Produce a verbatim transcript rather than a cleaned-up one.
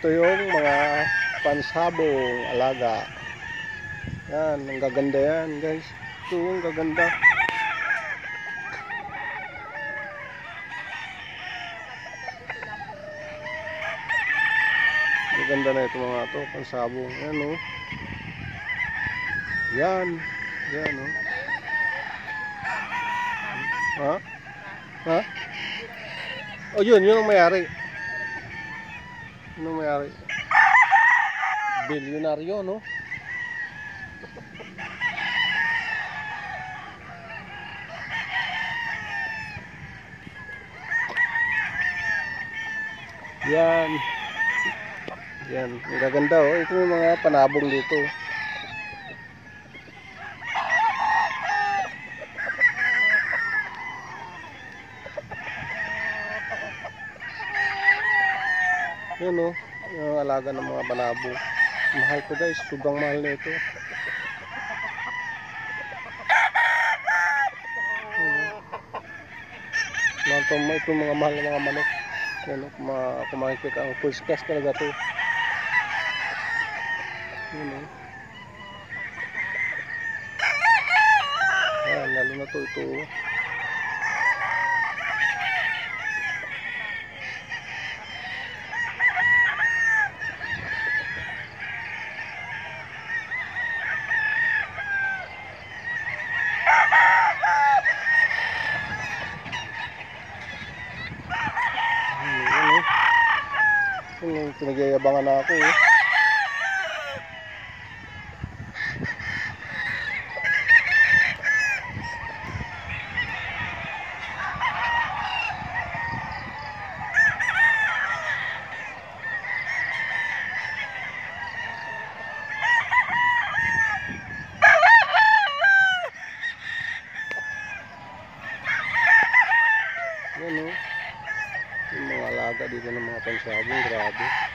Ito yung mga pansabong alaga. Yan, ang gaganda yan guys. Ito ang gaganda. Gaganda na ito mga to, pansabong. Yan o. Yan. Yan o. Ha? Ha? O yun, yun ang mayari. Yun ang mayari. Bilyonaryo, no? Yan. Yan. Ang gaganda, oh. Ito yung mga panabong dito. Yan, oh. Yung alaga ng mga panabong. Mahal ko guys. Sobrang mahal na ito. Ito, ito mga mahal na mga manok. Yan, kung makikita ang full stress talaga ito. Yan, oh. Yan, lalo na ito, ito. Pinagyayabangan na ako eh. Yan o. Yung mga alaga dito ng mga pansabong, grabe.